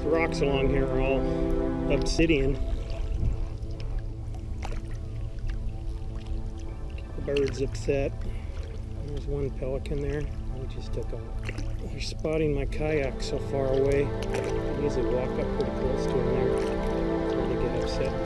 The rocks along here are all obsidian. Keep the birds upset. There's one pelican there. He just took off. You're spotting my kayak so far away. I usually walk up pretty close to him there before they get upset.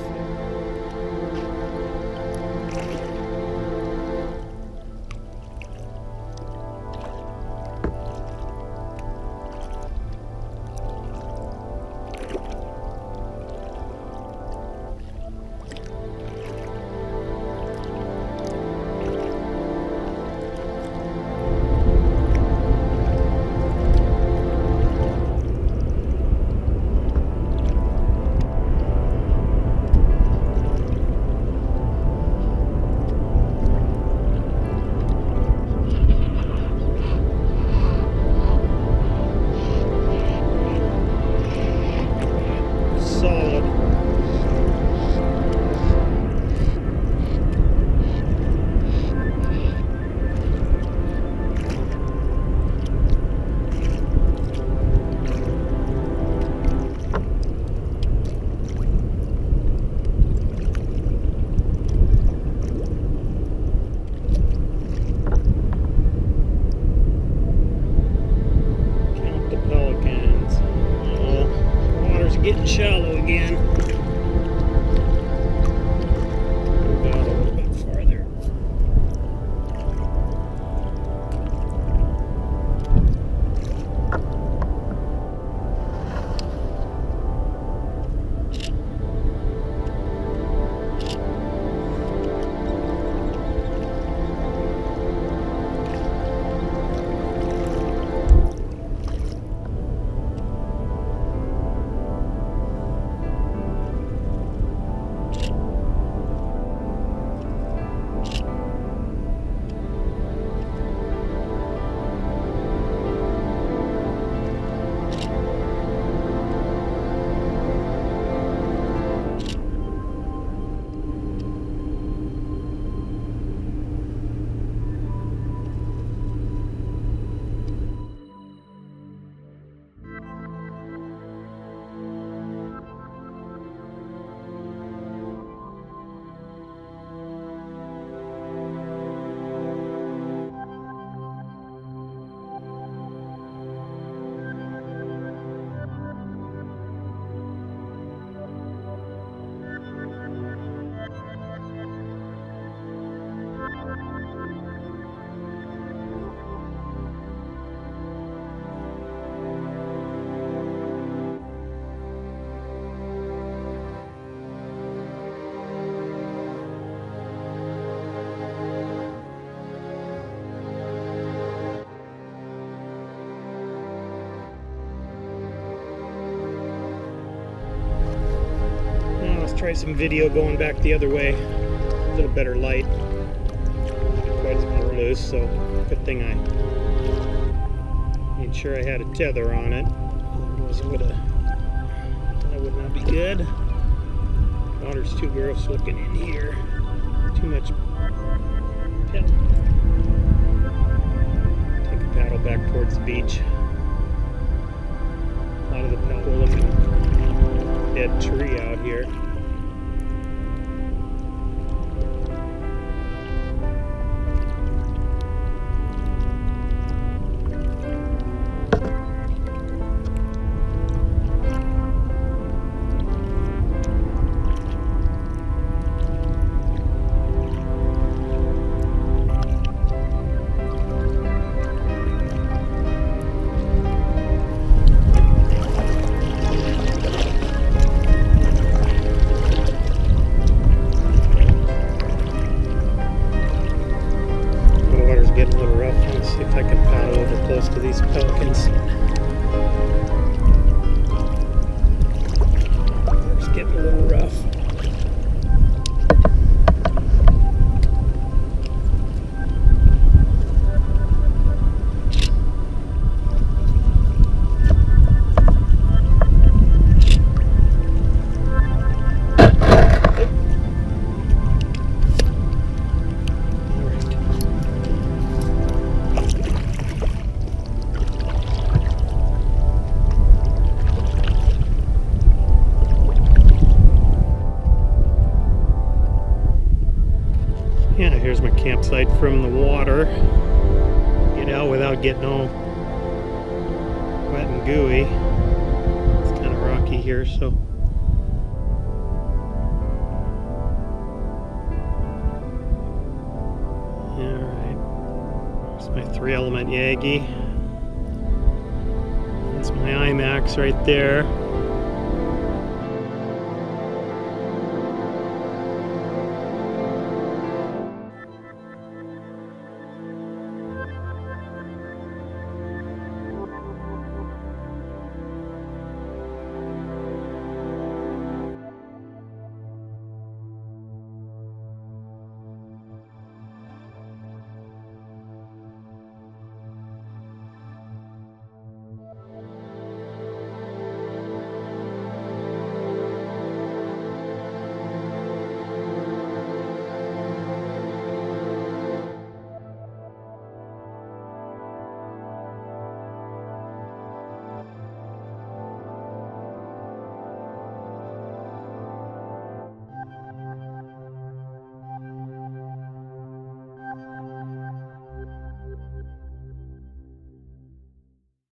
Getting shallow again. Move out a little bit farther. Try some video going back the other way. A little better light. Quite as more loose, so good thing I made sure I had a tether on it. Otherwise that would not be good. Water's too gross looking in here. Too much pedal. Take a paddle back towards the beach. A lot of the paddle looking dead tree out here. To these pelicans. It's getting a little rough. outside from the water. Get out without getting all wet and gooey. It's kind of rocky here, so. Alright. There's my 3-element Yagi. That's my IMAX right there.